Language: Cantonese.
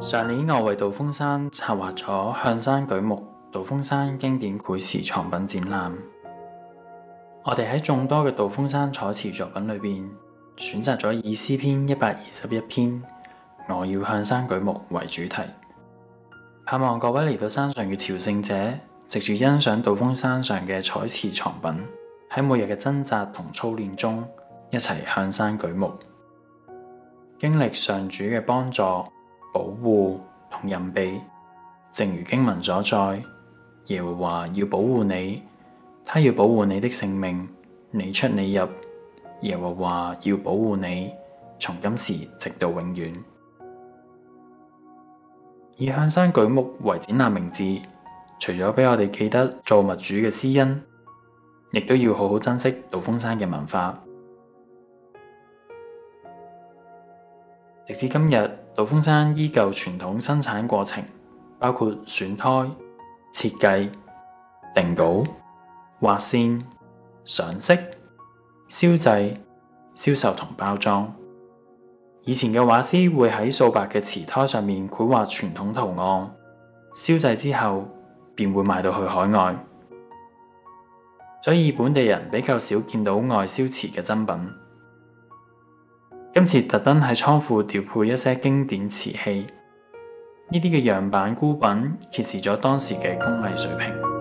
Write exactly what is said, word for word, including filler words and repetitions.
上年我為道風山策劃咗向山舉目道風山經典繪詞藏品展覽。我哋喺眾多嘅道風山彩瓷作品裏邊，選擇咗以詩篇一百二十一篇我要向山舉目為主題，盼望各位嚟到山上嘅朝聖者，藉住欣賞道風山上嘅彩瓷藏品，喺每日嘅掙扎同操練中，一齊向山舉目，經歷上主嘅幫助、保護同蔭庇。正如經文所載，耶和華要保護你，他要保護你的性命，你出你入。耶和華要保護你，從今時直到永遠。以向山舉目為展覽名字，除咗俾我哋記得造物主嘅施恩，亦都要好好珍惜道風山嘅文化。直至今日，道風山依舊傳統生產過程，包括選胎、設計、定稿、畫線、上色、燒製、銷售同包裝。以前嘅畫師會喺素白嘅瓷胎上面繪畫傳統圖案，燒製之後便會賣到去海外，所以本地人比較少見到外銷瓷嘅真品。今次特登喺倉庫調配一些經典瓷器，呢啲嘅樣板孤品揭示咗當時嘅工藝水平。